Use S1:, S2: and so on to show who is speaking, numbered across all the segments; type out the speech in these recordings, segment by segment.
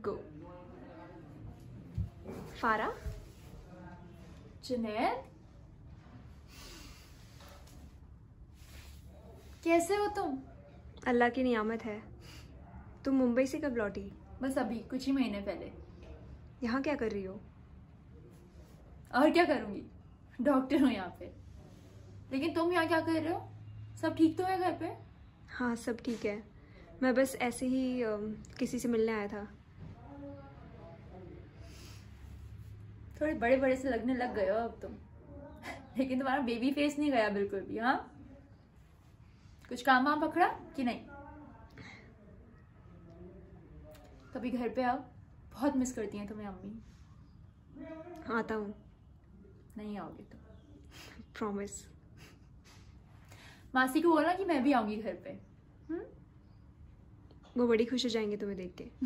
S1: गो। फारा,
S2: जुनैद, कैसे हो तुम?
S1: अल्लाह की नियामत है। तुम मुंबई से कब लौटी?
S2: बस अभी कुछ ही महीने पहले।
S1: यहाँ क्या कर रही हो?
S2: और क्या करूंगी, डॉक्टर हूँ यहाँ पे। लेकिन तुम यहाँ क्या कर रहे हो? सब ठीक तो है घर पे?
S1: हाँ, सब ठीक है। मैं बस ऐसे ही किसी से मिलने आया था।
S2: थोड़े बड़े बड़े से लगने लग गए हो अब तुम। लेकिन तुम्हारा बेबी फेस नहीं गया बिल्कुल भी। हाँ, कुछ काम वाम पकड़ा कि नहीं? कभी घर पे आओ, बहुत मिस करती हैं तुम्हें अम्मी।
S1: आता हूँ।
S2: नहीं आओगे तुम?
S1: प्रॉमिस।
S2: मासी को बोलना कि मैं भी आऊंगी घर पे।
S1: वो बड़ी खुश हो जाएंगे तुम्हें देख के।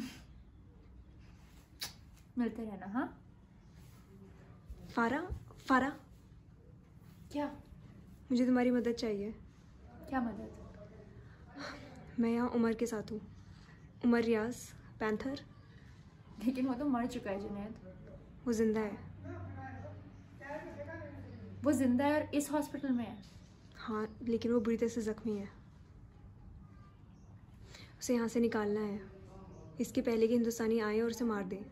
S2: मिलते रहना। हाँ
S1: फारा, फारा,
S2: क्या?
S1: मुझे तुम्हारी मदद चाहिए।
S2: क्या मदद?
S1: मैं यहाँ उमर के साथ हूँ। उमर रियाज, पैंथर।
S2: लेकिन वो तो मर चुका है जुनैद।
S1: वो जिंदा है।
S2: वो जिंदा है और इस हॉस्पिटल में है।
S1: हाँ, लेकिन वो बुरी तरह से जख्मी है। उसे यहाँ से निकालना है, इसके पहले कि हिंदुस्तानी आए और उसे मार दें।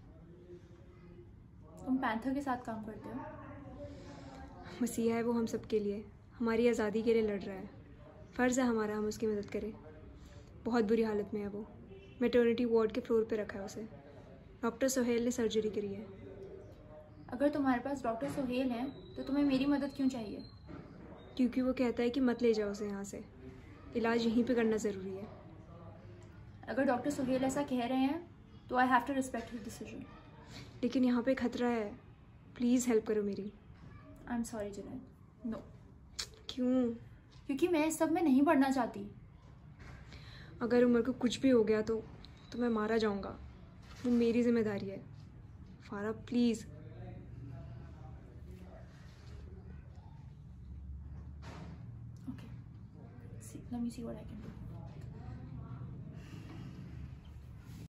S2: तुम पैंथर के साथ काम करते हो?
S1: मसीहा है वो हम सब के लिए, हमारी आज़ादी के लिए लड़ रहा है। फ़र्ज़ है हमारा हम उसकी मदद करें। बहुत बुरी हालत में है वो। मैटरनिटी वार्ड के फ्लोर पे रखा है उसे। डॉक्टर सोहेल ने सर्जरी करी है।
S2: अगर तुम्हारे पास डॉक्टर सोहेल हैं तो तुम्हें मेरी मदद क्यों चाहिए?
S1: क्योंकि वो कहता है कि मत ले जाओ उसे यहाँ से, इलाज यहीं पे करना ज़रूरी है।
S2: अगर डॉक्टर सोहेल ऐसा कह रहे हैं तो I have to respect his decision.
S1: लेकिन यहाँ पे खतरा है, प्लीज़ हेल्प करो मेरी।
S2: I am sorry Junaid, no.
S1: क्यों?
S2: क्योंकि मैं इस सब में नहीं पढ़ना चाहती।
S1: अगर उमर को कुछ भी हो गया तो मैं मारा जाऊँगा। वो मेरी जिम्मेदारी है। Farah please.
S2: Okay, let me see what I can do.